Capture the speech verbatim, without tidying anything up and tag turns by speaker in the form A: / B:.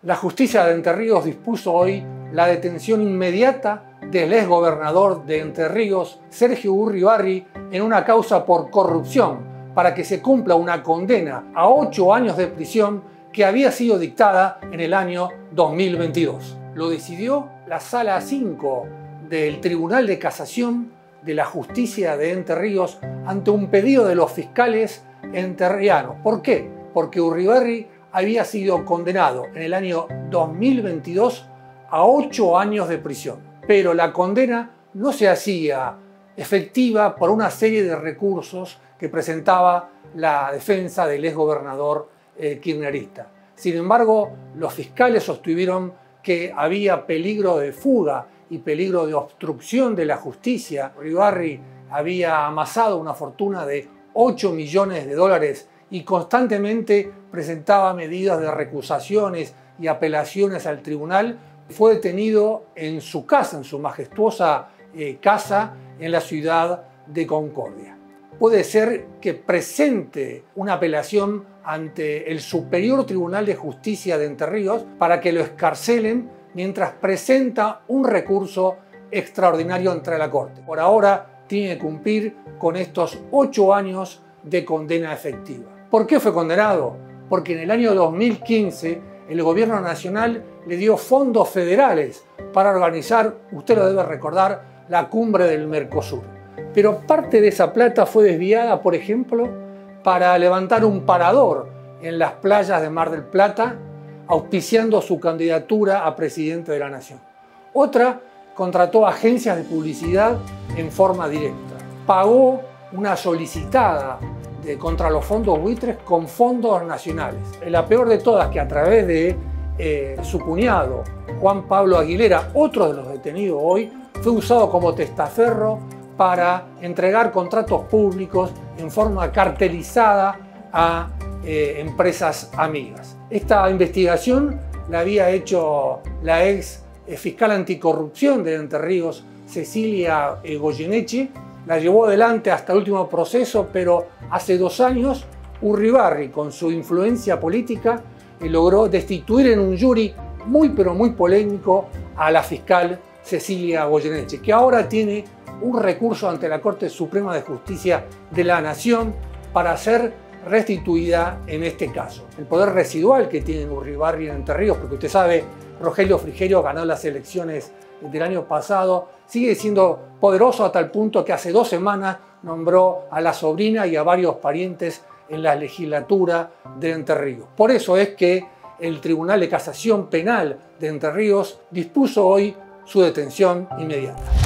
A: La justicia de Entre Ríos dispuso hoy la detención inmediata del exgobernador de Entre Ríos, Sergio Urribarri, en una causa por corrupción, para que se cumpla una condena a ocho años de prisión que había sido dictada en el año dos mil veintidós. Lo decidió la Sala cinco del Tribunal de Casación de la Justicia de Entre Ríos ante un pedido de los fiscales entrerrianos. ¿Por qué? Porque Urribarri había sido condenado en el año dos mil veintidós a ocho años de prisión. Pero la condena no se hacía efectiva por una serie de recursos que presentaba la defensa del exgobernador eh, kirchnerista. Sin embargo, los fiscales sostuvieron que había peligro de fuga y peligro de obstrucción de la justicia. Urribarri había amasado una fortuna de ocho millones de dólares y constantemente presentaba medidas de recusaciones y apelaciones al tribunal. Fue detenido en su casa, en su majestuosa eh, casa en la ciudad de Concordia. Puede ser que presente una apelación ante el Superior Tribunal de Justicia de Entre Ríos para que lo excarcelen mientras presenta un recurso extraordinario ante la Corte. Por ahora tiene que cumplir con estos ocho años de condena efectiva. ¿Por qué fue condenado? Porque en el año dos mil quince el gobierno nacional le dio fondos federales para organizar, usted lo debe recordar, la cumbre del Mercosur. Pero parte de esa plata fue desviada, por ejemplo, para levantar un parador en las playas de Mar del Plata, auspiciando su candidatura a presidente de la Nación. Otra contrató agencias de publicidad en forma directa. Pagó una solicitada de, contra los fondos buitres con fondos nacionales. La peor de todas, que a través de eh, su cuñado, Juan Pablo Aguilera, otro de los detenidos hoy, fue usado como testaferro para entregar contratos públicos en forma cartelizada a eh, empresas amigas. Esta investigación la había hecho la ex fiscal anticorrupción de Entre Ríos, Cecilia Goyeneche. La llevó adelante hasta el último proceso, pero hace dos años Urribarri, con su influencia política, logró destituir en un jury muy pero muy polémico a la fiscal Cecilia Goyeneche, que ahora tiene un recurso ante la Corte Suprema de Justicia de la Nación para ser restituida en este caso. El poder residual que tiene Urribarri en Entre Ríos, porque usted sabe, Rogelio Frigerio ganó las elecciones del año pasado, sigue siendo poderoso a tal punto que hace dos semanas nombró a la sobrina y a varios parientes en la legislatura de Entre Ríos. Por eso es que el Tribunal de Casación Penal de Entre Ríos dispuso hoy su detención inmediata.